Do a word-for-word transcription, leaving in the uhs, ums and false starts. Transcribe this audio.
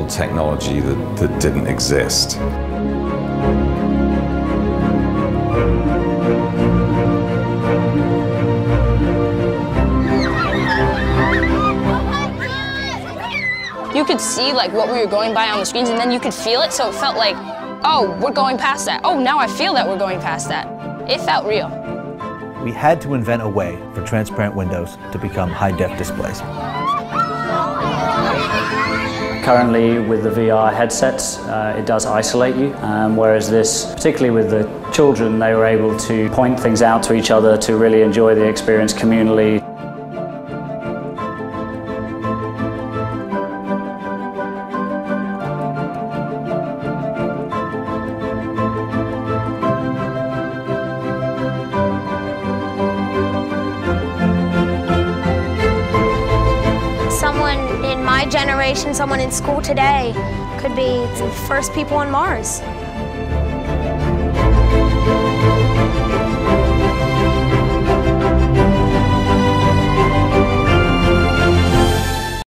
old technology that, that didn't exist. You could see like what we were going by on the screens, and then you could feel it, so it felt like, oh, we're going past that. Oh, now I feel that we're going past that. It felt real. We had to invent a way for transparent windows to become high-def displays. Currently, with the V R headsets, uh, it does isolate you, um, whereas this, particularly with the children, they were able to point things out to each other to really enjoy the experience communally. Someone in my generation, someone in school today, could be the first people on Mars.